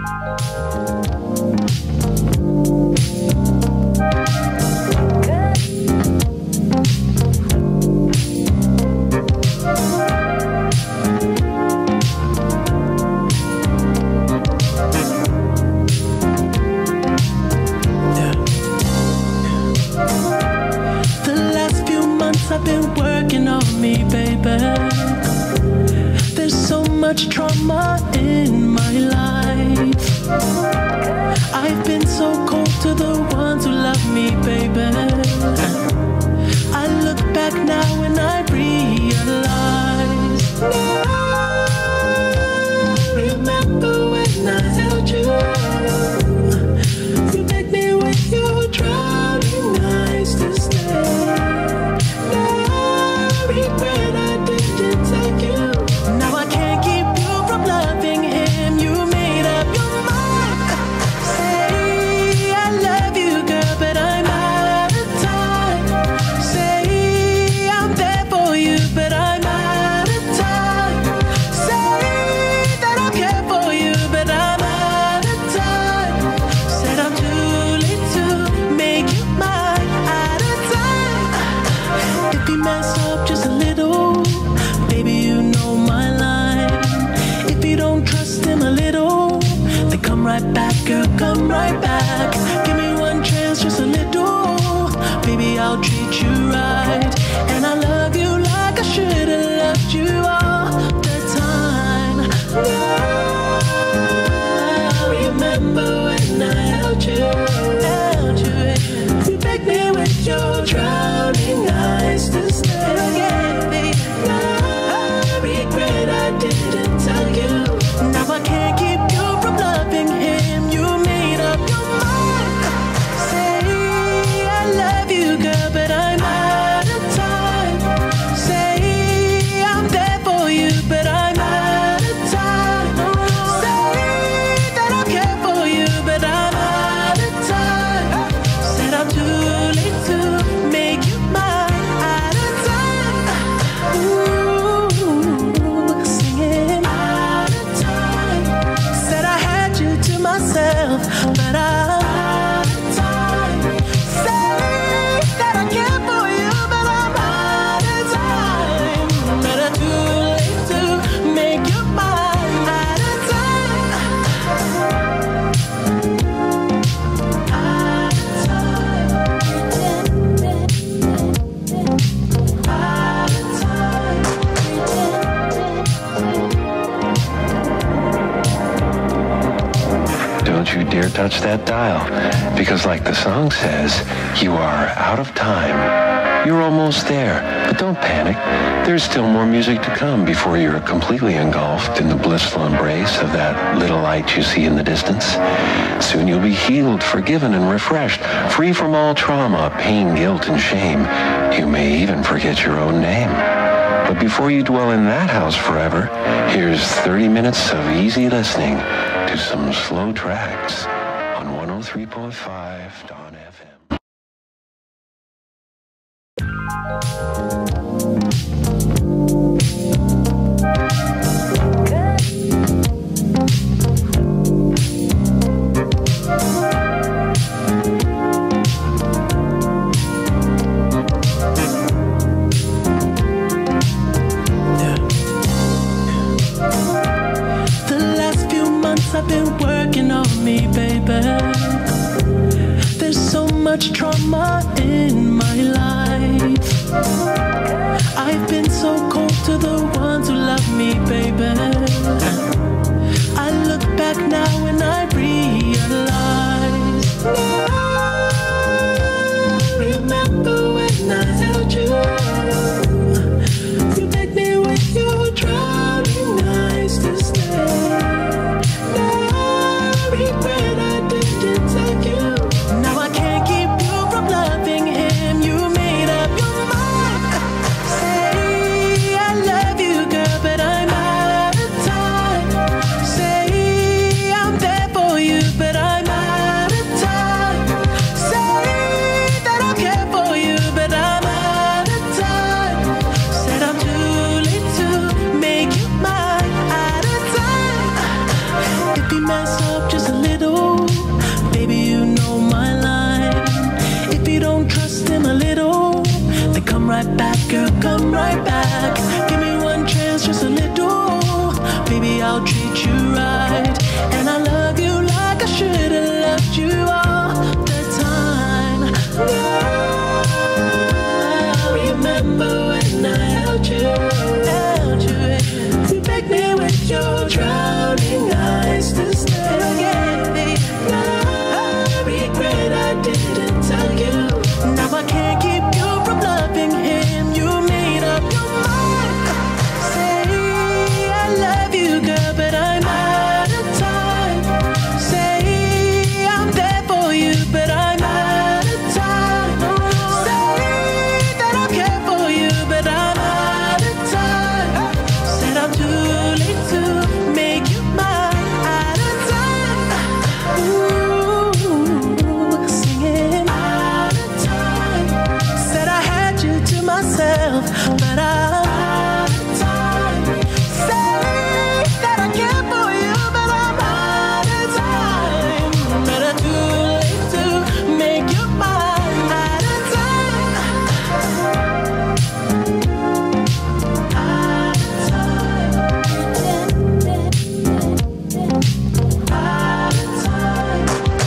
I've been working on me, baby. There's so much trauma in my life. I've been so cold to the ones who love me, baby. I look back now and I realize. Remember when I held you? You begged me with your drowning eyes to stay. Regret I didn't take you. Now I can't keep you from loving him. You made up your mind. Say I love you, girl, but I'm out of time. Say I'm there for you, but I'm out of time. Say that I care for you, but I'm out of time. Said I'm too late to make you mine. Out of time. If you mess up just a little, baby, you know my line. If you don't trust him a little, then come right back, girl, come right back. Give me one chance, just a little, baby, I'll treat you right. And I love you like I should have loved you all the time. Remember when I held you? You begged me with your drowning eyes to stay. I regret I didn't tell you. Now I can't keep you from loving him. You made up your mind. Say I love you, girl, but I'm out of time. Say I'm there for you, but I'm out of time. Say that I care for you, but I'm out of time. Said I'm too late to make you mine. Out of time. Ooh, singing out of time. Said I had you to myself, but I'm out of time. Say that I care for you, but I'm out of time. But I'm too late to make you mine. Out of time. Out of time. Don't you dare touch that dial, because like the song says, you are out of time. You're almost there, but don't panic. There's still more music to come before you're completely engulfed in the blissful embrace of that little light you see in the distance. Soon you'll be healed, forgiven, and refreshed, free from all trauma, pain, guilt, and shame. You may even forget your own name. But before you dwell in that house forever, here's 30 minutes of easy listening to some slow tracks on 103.5 Dawn FM. I've been working on me, baby. There's so much trauma in my life. I've been so cold to the ones who love me, baby. I look back now and I realize. Remember when I held you? You begged me with your drowning eyes to stay. Regret I didn't take you. Now I can't keep you from loving him. You made up your mind. Say I love you, girl, but I'm out of time. up just a little, baby, you know my line. If you don't trust him a little, then come right back, girl, come right back. Give me one chance, just a little, baby, I'll treat you right. And I love you like I should have loved you all the time. Now, remember when I held you, you begged me with your drowning eyes to stay. I regret I didn't tell you. Now I can't keep you from loving him. You made up your mind. Say I love you, girl, but I'm out of time. Say I'm there for you, but I'm out of time. Say that I care for you, but I'm out of time. Said I'm too late to make you mine. Out of time. Ooh, singing out of time. Said I had you to myself, but I'm out of time. Say that I care for you, but I'm out of time. But I'm too late to make you mine. Out of time. Out of time. Out of time.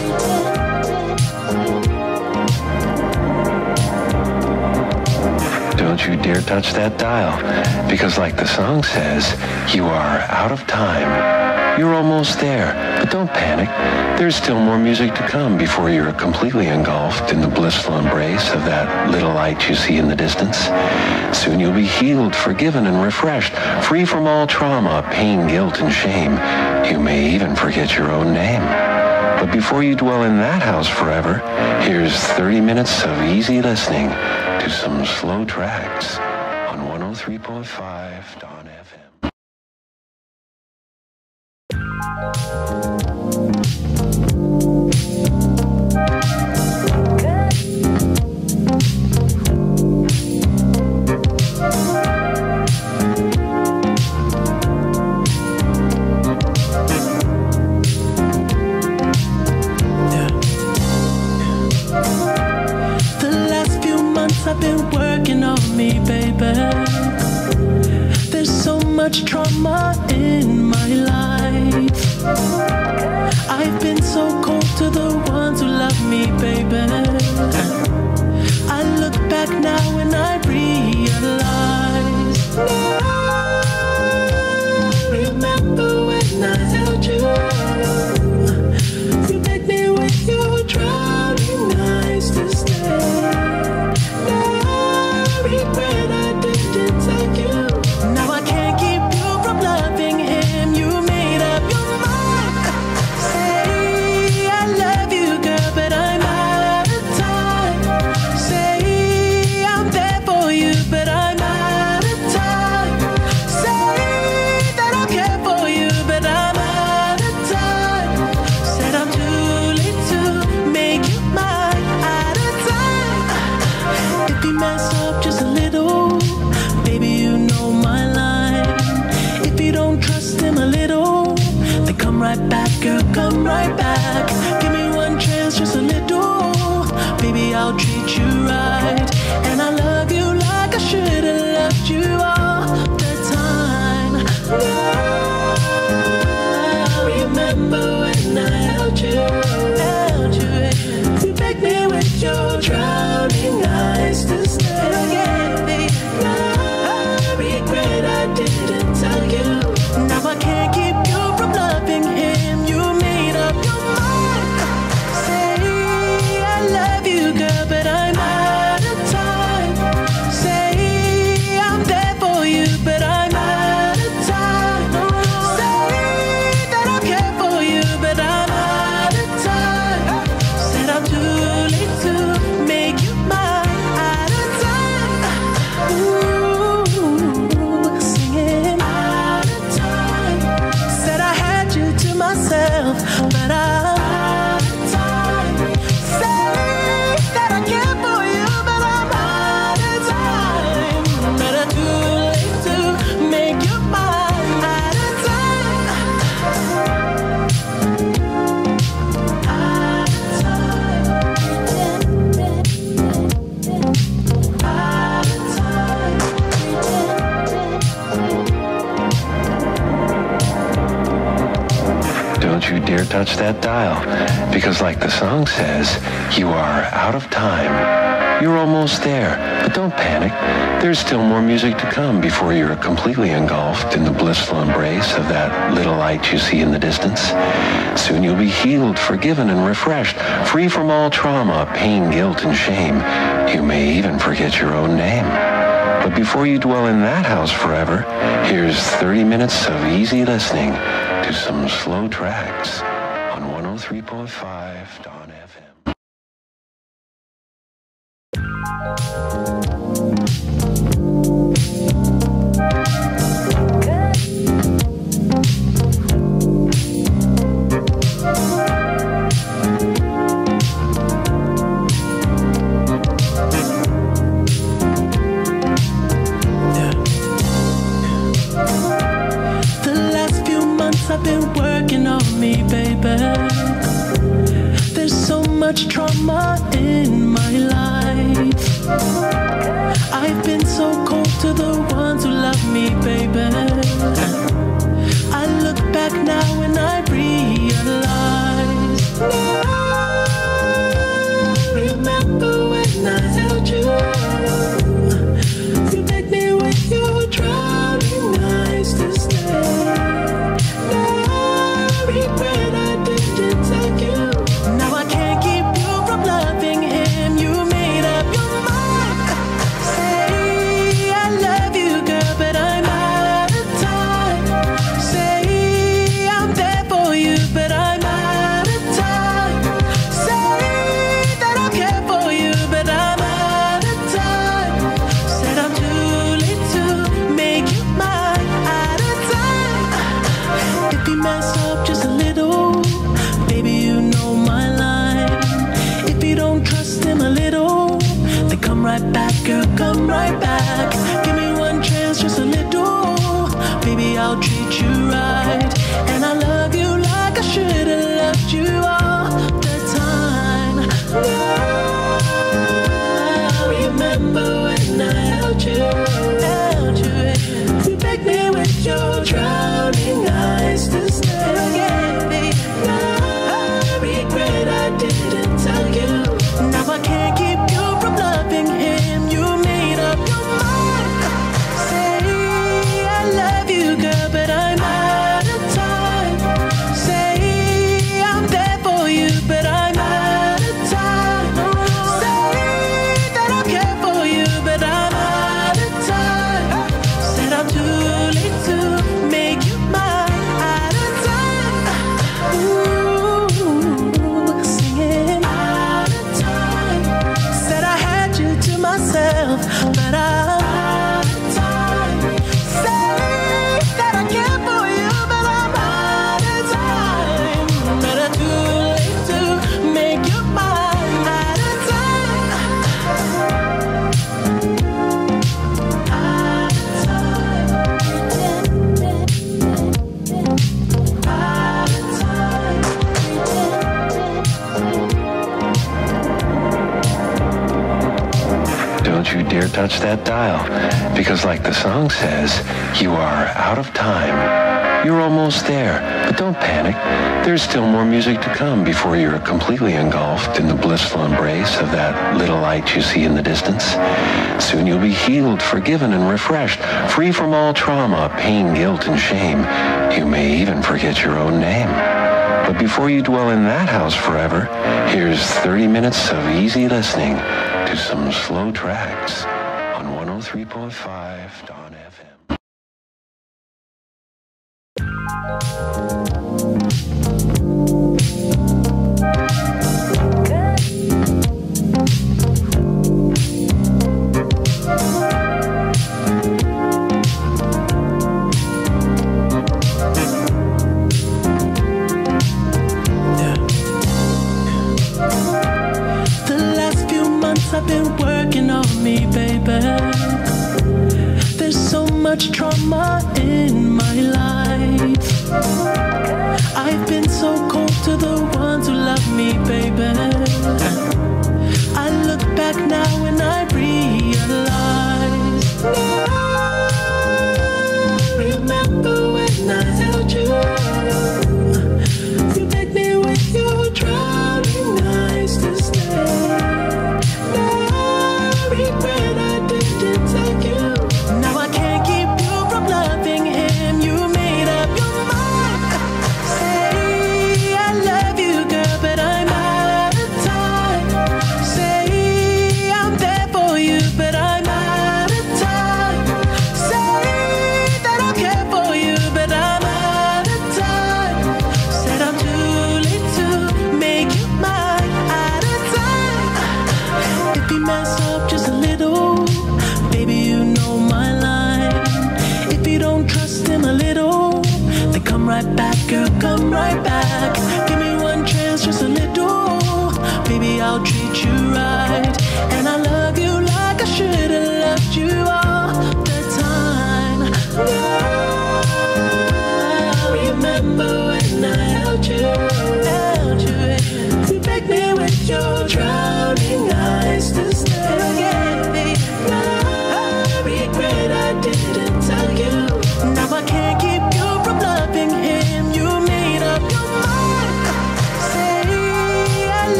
Don't you dare touch that dial, because like the song says, you are out of time. You're almost there, but don't panic. There's still more music to come before you're completely engulfed in the blissful embrace of that little light you see in the distance. Soon you'll be healed, forgiven, and refreshed, free from all trauma, pain, guilt, and shame. You may even forget your own name. But before you dwell in that house forever, here's 30 minutes of easy listening to some slow tracks on 103.5 Dawn FM. The last few months I've been working on me, baby. There's so much trauma in my life. I've been so cold to the ones who love me, baby. I look back now and I realize. Remember when I held you? You begged me with your drowning eyes to stay. I regret I didn't tell you. Now I can't keep you from loving him. You made up your mind. Say I love you, girl, but I'm out of time. Say I'm there for you, but I'm out of time. Say that I care for you, but I'm out of time. Said I'm too late to make you mine. Out of time. If you mess up just a little, baby, you know my line. If you don't trust him a little, then come right back, girl, come right back. Give me one chance, just a little, baby, I'll treat you right. And I love you like I should have loved you all the time. Now, remember when I held you? You begged me with your drowning eyes to stay. I regret I didn't tell you. Now I can't keep you from loving him. You made up your mind. Say I love you, girl, but I'm out of time. Say I'm there for you, but I'm out of time. Don't you dare touch that dial, because like the song says, you are out of time. You're almost there, but don't panic. There's still more music to come before you're completely engulfed in the blissful embrace of that little light you see in the distance. Soon you'll be healed, forgiven, and refreshed, free from all trauma, pain, guilt, and shame. You may even forget your own name. But before you dwell in that house forever, here's 30 minutes of easy listening to some slow tracks on 103.5 Dawn FM. I've been working on me, baby. There's so much trauma in my life. I've been so cold to the ones who love me, baby. I look back now and I realize. Remember when I held you? You begged me with your drowning eyes to stay. Regret I didn't take you. Now I can't keep you from loving him. You made up your mind. Say I love you, girl, but I'm out of time. Say I'm there for you, but I'm out of time. Say that I'll care for you, but I'm out of time. Said I'm too late to make you mine. Out of time. If you mess up just a little, baby, you know my line. If you don't trust him a little, then come right back, girl, come right back. Give me one chance, just a little, baby, I'll treat you right. And I love you like I should have loved you all the time. Remember when I held you? You begged me with your drowning eyes to stay. I regret I didn't tell you. Now I can't keep you from loving him. You made up your mind. Say I love you, girl, but I'm out of time. Say I'm there for you, but I'm out of time. Say that I'll care for you, but I'm out of time. Said I'm too late to make you mine. Out of time. Ooh, singing out of time. Said I had you to myself, but I'm out of time. Say that I care for you, but I'm out of time. But I'm too late to make you mine. Out of time. Out of time. Don't you dare touch that dial, because like the song says, you are out of time. You're almost there, but don't panic. There's still more music to come before you're completely engulfed in the blissful embrace of that little light you see in the distance. Soon you'll be healed, forgiven, and refreshed, free from all trauma, pain, guilt, and shame. You may even forget your own name. But before you dwell in that house forever, here's 30 minutes of easy listening to some slow tracks on 103.5 Dawn FM. I've been working on me, baby. There's so much trauma in my life. I've been so cold to the ones who love me, baby. I look back now and I realize. Remember when I held you?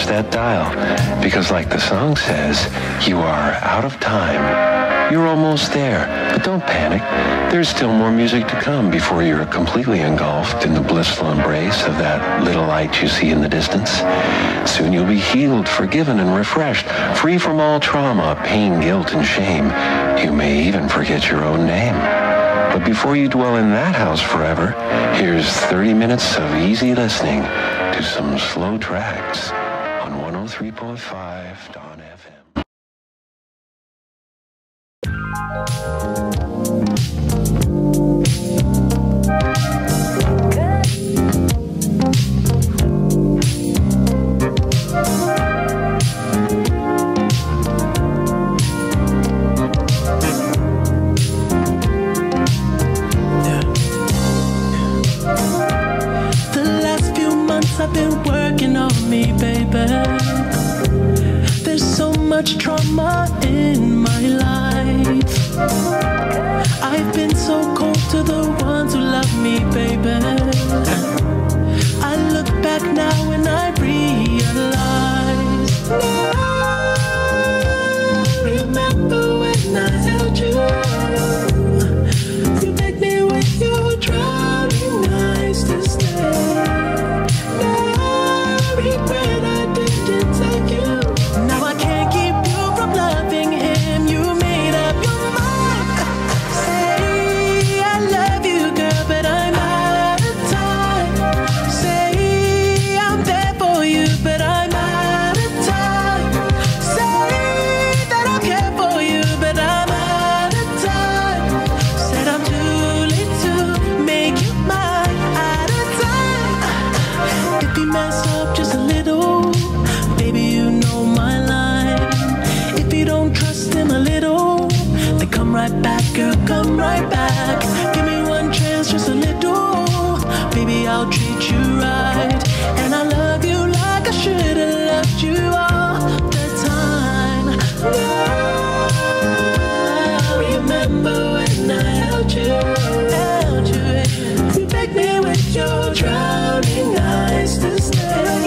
that dial, because like the song says, you are out of time. You're almost there, but don't panic. There's still more music to come before you're completely engulfed in the blissful embrace of that little light you see in the distance. Soon you'll be healed, forgiven, and refreshed, free from all trauma, pain, guilt, and shame. You may even forget your own name. But before you dwell in that house forever, here's 30 minutes of easy listening to some slow tracks on 103.5 Dawn FM. I've been working on me, baby. There's so much trauma in my life. I've been so cold to the ones who love me, baby. I look back now and I realize. Now, remember when I held you? You begged me with your drowning eyes to stay. Regret I didn't take you. Now I can't keep you from loving him. You made up your mind. Say I love you, girl, but I'm out of time. Say I'm there for you, but I'm out of time. Say that I care for you, but I'm out of time. Said I'm too late to make you mine. Out of time. If you mess up just a little, baby, you know my line. If you don't trust him a little, then come right back, girl, come right back. Give me one chance, just a little, baby, I'll treat you right. And I love you like I should have loved you all the time. Now, remember when I held you? You begged me with your drowning eyes to stay.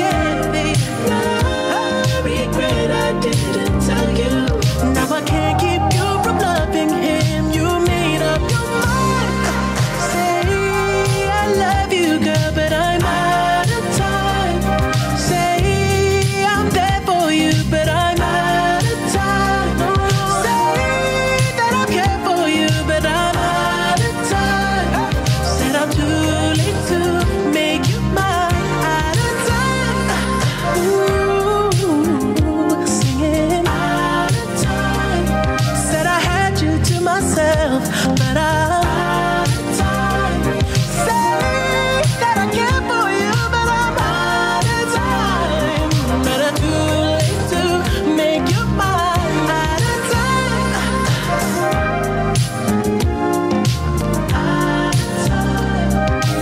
I regret I didn't tell you. Now I can't keep you from loving him. You made up your mind. Say I love you, girl, but I'm out of time. Say I'm there for you, but I'm out of time. Say that I care for you, but I'm out of time. Said I'm too late to make you mine. Out of time. Ooh, singing out of time. Said I had you to myself, but I'm out of time. Say that I care for you, but I'm out of time. But I'm too late to make you mine. Out of time. Out of time.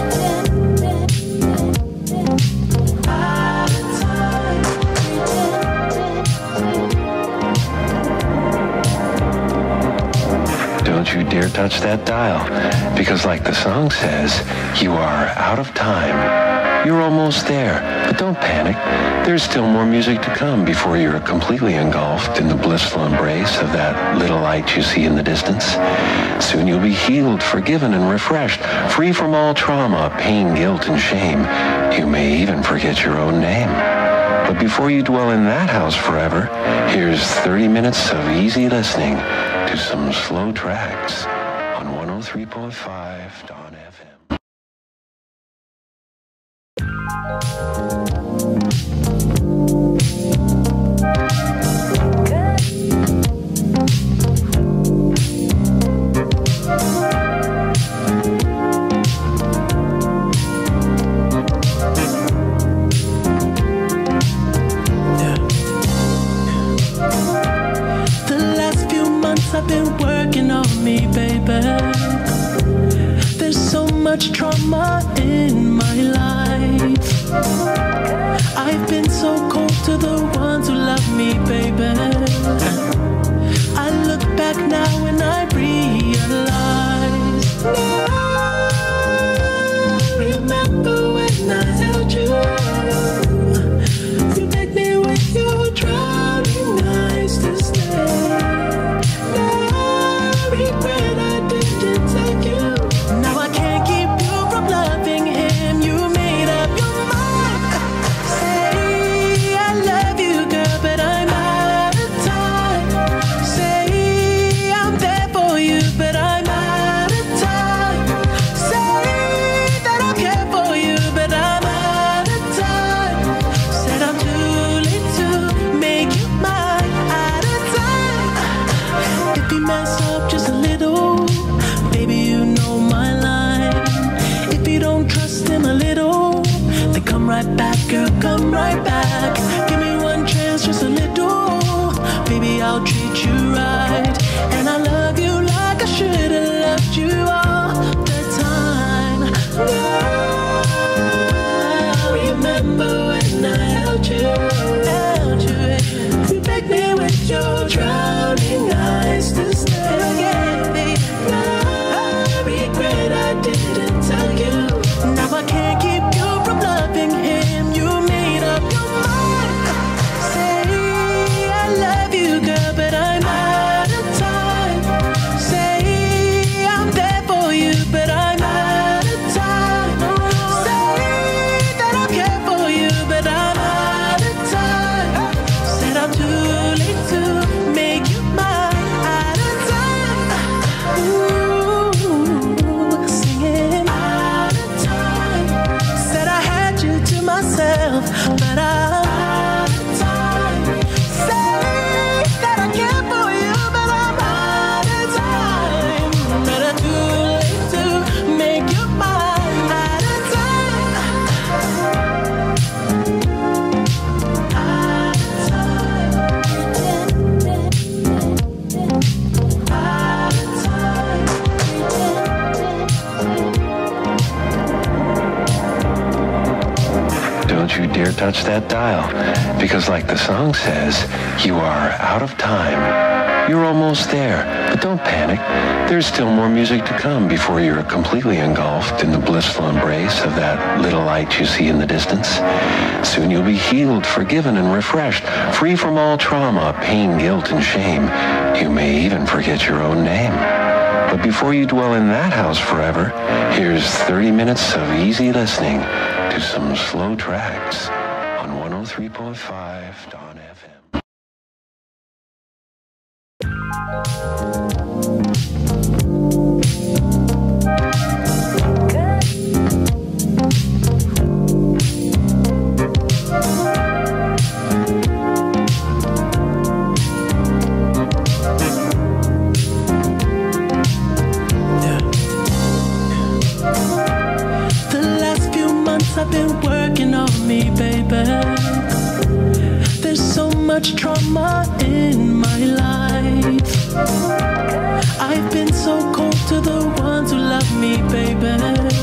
Out of time. Don't you dare touch that dial, because like the song says, you are out of time. You're almost there, but don't panic. There's still more music to come before you're completely engulfed in the blissful embrace of that little light you see in the distance. Soon you'll be healed, forgiven, and refreshed, free from all trauma, pain, guilt, and shame. You may even forget your own name. But before you dwell in that house forever, here's 30 minutes of easy listening to some slow tracks on 103.5 Dawn FM. I've been working on me, baby. There's so much trauma in my life. I've been so cold to the ones who love me, baby. I look back now and I realize. Now, remember when I held you? You begged me with I'll treat you right. And I love you like I should have loved you all the time. I remember when I held you. You begged me with your drowning eyes to stay. I regret I didn't tell you. Now I can't keep you from loving him. You made up your mind. Say I love you, girl, but I'm out of time. Say I'm there for you, but I'm out of time. Say that I care for you, but I'm out of time. Said I'm too late to make you mine. Out of time. Ooh, singing out of time. Said I had you to myself, but I'm out of time. Say that I care for you, but I'm out of time. But I'm too late to make you mine. Out of time. Out of time. Out of time. Don't you dare touch that dial, because like the song says, you are out of time. You're almost there, but don't panic. There's still more music to come before you're completely engulfed in the blissful embrace of that little light you see in the distance. Soon you'll be healed, forgiven, and refreshed, free from all trauma, pain, guilt, and shame. You may even forget your own name. But before you dwell in that house forever, here's 30 minutes of easy listening to some slow tracks on 103.5 Dawn FM. The last few months I've been working on me, baby. There's so much trauma in my life. I've been so cold to the ones who love me, baby.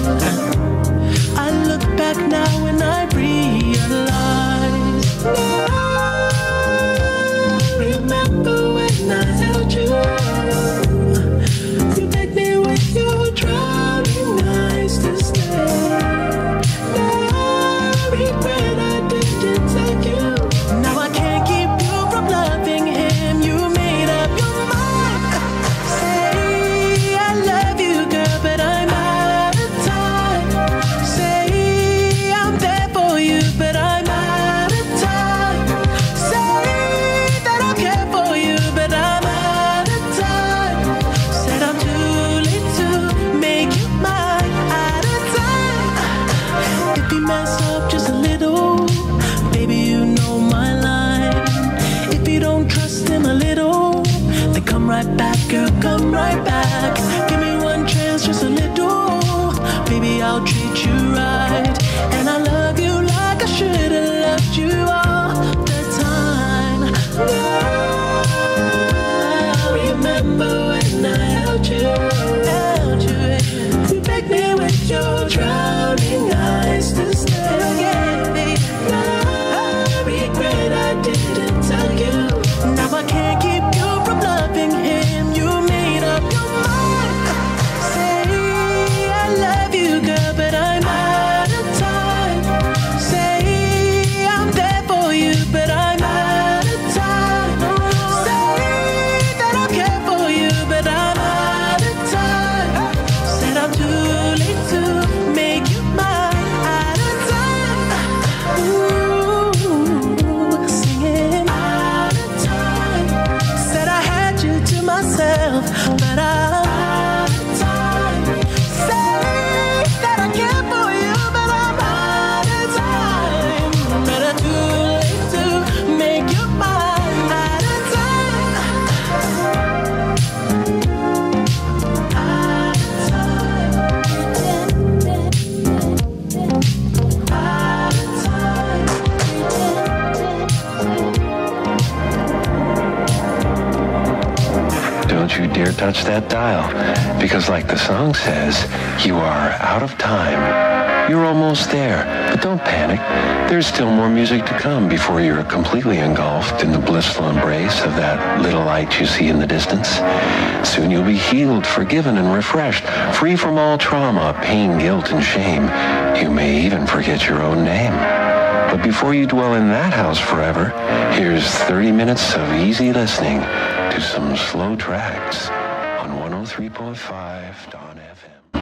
I look back now and I realize. Remember when I held you? You begged me with your drowning eyes to stay. I regret I didn't tell you. Now I can't keep you from loving him. You made up your mind. Say I love you, girl, but I'm out of time. Say I'm there for you, but I'm out of time. Say that I care for you, but I'm out of time. Said I'm too late to make you mine. Out of time. If you mess up just a little, baby, you know my line. If you don't trust him a little, then come right back, girl, come right back. Give me one chance, just a little. Baby, I'll treat you right. And I love you like I should have loved you all the time. I remember when I held you. You begged me with your drowning eyes to stay. I regret I didn't tell you. Now I can't keep you from loving him. You made up your mind. Say I love you, girl, but Don't you dare touch that dial, because like the song says, you are out of time. You're almost there, but don't panic. There's still more music to come before you're completely engulfed in the blissful embrace of that little light you see in the distance. Soon you'll be healed, forgiven, and refreshed, free from all trauma, pain, guilt, and shame. You may even forget your own name. But before you dwell in that house forever, here's 30 minutes of easy listening to some slow tracks on 103.5 Dawn FM.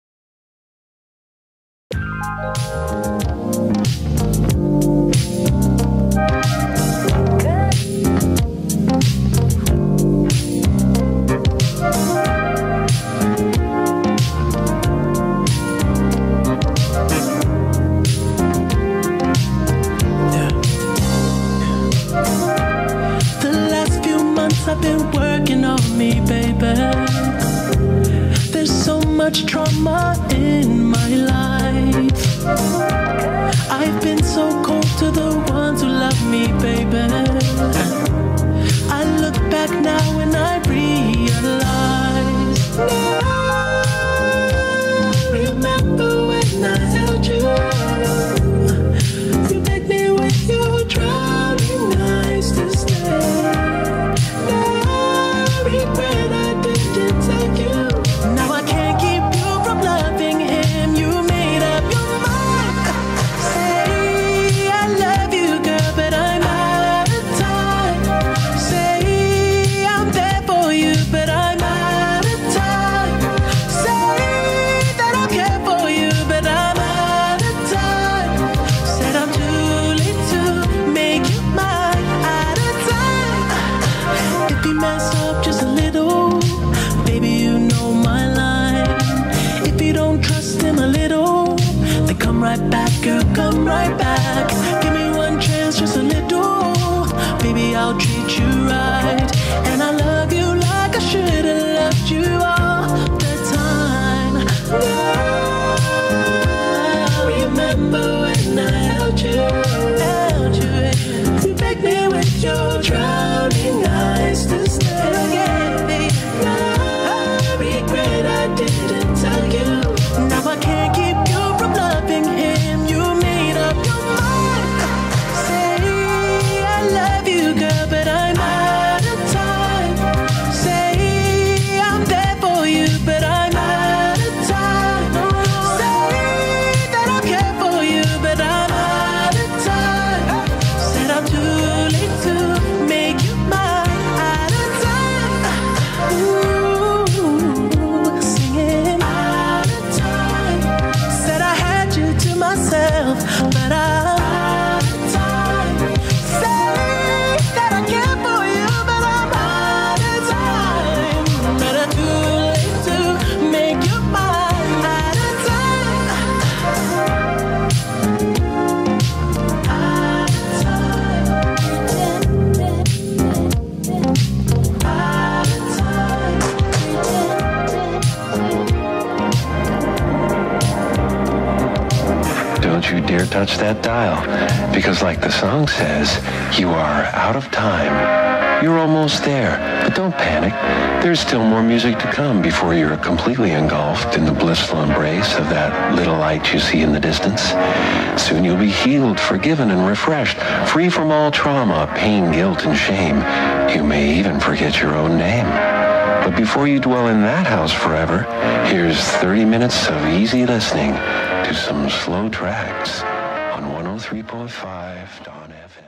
I've been working on me, baby. There's so much trauma in my life. I've been so cold to the ones who love me, baby. I look back now and I realize. Now, remember when I held you? You begged me with your drowning eyes to stay. Regret I didn't take you. Now I can't keep you from loving him. You made up your mind. Say I love you, girl, but I'm out of time. Say I'm there for you, but I'm out of time. Say that I'll care for you, but I'm out of time. Said I'm too late to make you mine. Out of time. If you mess up just a little, baby, you know my line. If you don't trust him a little, then come right back, girl, come right back. Give me one chance, just a little, baby, I'll treat you right. And I love you like I should have loved you all the time. Now, remember when I held you? You begged me with your drowning eyes to stay. I regret I didn't tell you. Now I can't keep you from loving him. You made up your mind. Say I love you, girl, but I'm out of time. Say I'm there for you, but I'm out of time. Say that I'll care for you, but I'm out of time. Said I'm too late to make you mine. Out of time. Ooh, singing out of time. Said I had you to myself, but I'm out of time. Say that I care for you, but I'm out of time. But I'm too late to make you mine. Out of time. Out of time. Out of time. Don't you dare touch that dial, because like the song says, you are out of time. You're almost there, but don't panic. There's still more music to come before you're completely engulfed in the blissful embrace of that little light you see in the distance. Soon you'll be healed, forgiven, and refreshed, free from all trauma, pain, guilt, and shame. You may even forget your own name. But before you dwell in that house forever, here's 30 minutes of easy listening to some slow tracks on 103.5 Dawn FM.